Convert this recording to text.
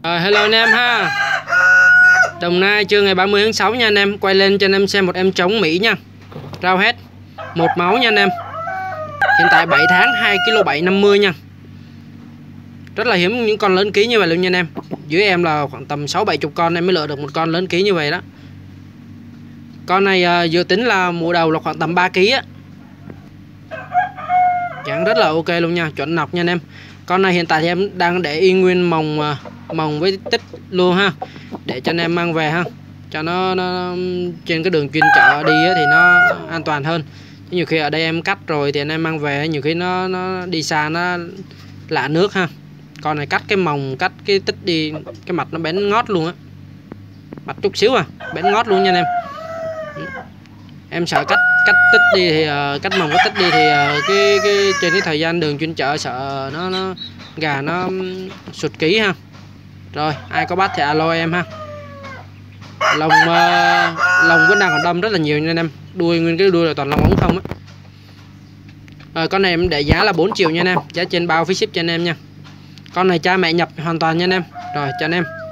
Hello anh em ha. Đồng Nai trưa ngày 30 tháng 6 nha anh em. Quay lên cho anh em xem một em trống Mỹ nha. Rao hết 1 máu nha anh em. Hiện tại 7 tháng 2 kg 750 nha. Rất là hiếm những con lớn ký như vậy luôn nha anh em. Dưới em là khoảng tầm 6-70 con em mới lựa được một con lớn ký như vậy đó. Con này dự tính là mùa đầu là khoảng tầm 3 kg á. Chẳng rất là ok luôn nha, chuẩn nọc nha anh em. Con này hiện tại thì em đang để y nguyên mồng với tích luôn ha, để cho anh em mang về ha, cho nó trên cái đường chuyên chở đi thì nó an toàn hơn. Nhiều khi ở đây em cắt rồi thì anh em mang về nhiều khi nó đi xa nó lạ nước ha. Con này cắt cái mồng, cắt cái tích đi, cái mặt nó bén ngót luôn á, mặt chút xíu bén ngót luôn nha anh em. Em sợ cắt tích đi thì cắt mồng cắt tích đi thì cái trên cái thời gian đường chuyên chở sợ nó gà nó sụt ký ha. Rồi ai có bắt thì alo em ha. Lông vẫn đang còn đâm rất là nhiều nha anh em. Đuôi nguyên cái đuôi là toàn lông ống không á. Con này em để giá là 4 triệu nha anh em, giá trên bao phí ship cho anh em nha. Con này cha mẹ nhập hoàn toàn nha anh em. Rồi chào anh em.